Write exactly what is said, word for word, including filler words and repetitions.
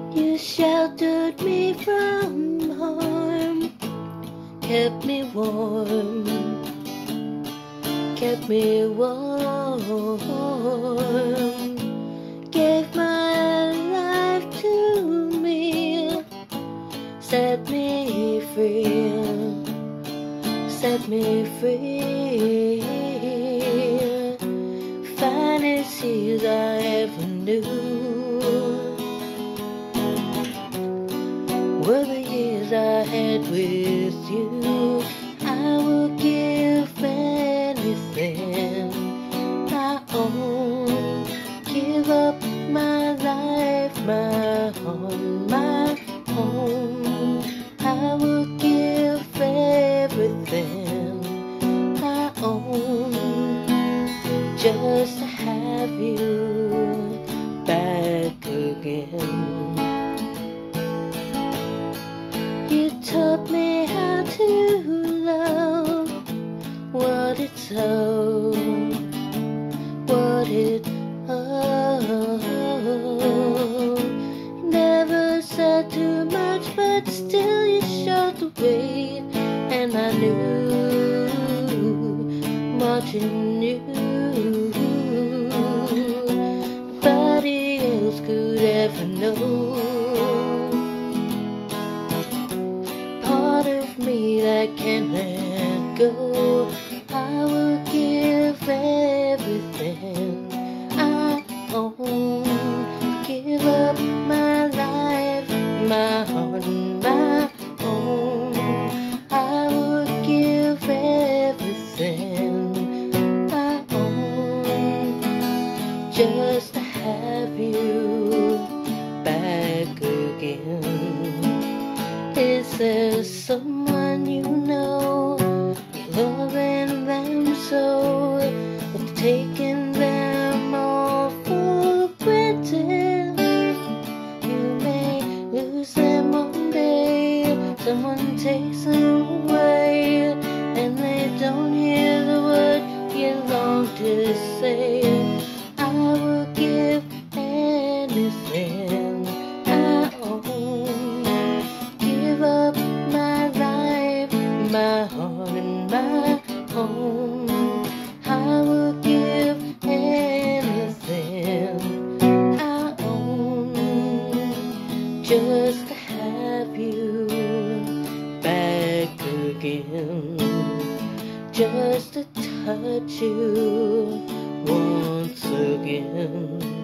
You sheltered me from harm, kept me warm, kept me warm, gave my life to me, set me free, set me free. Finest years I ever knew were the years I had with you. I would give anything I own, give up my life, my home, my home. I would give everything I own just to have you back again. You taught me how to love, what it's all, what it all. Never said too much, but still you showed the way, and I knew what you knew. Nobody else could ever know. Part of me that can't let go. I will give everything I own, give up my life, my heart and my own. I would give everything I own just to have you back again. Is there someone you know, you're loving them so, but you're taking them all for granted? You may lose them one day, someone takes them away, and they don't hear the word you long to say. I will give anything I own, give up my life, my heart and my home. I will give anything I own just to have you back again, just to touch you once again.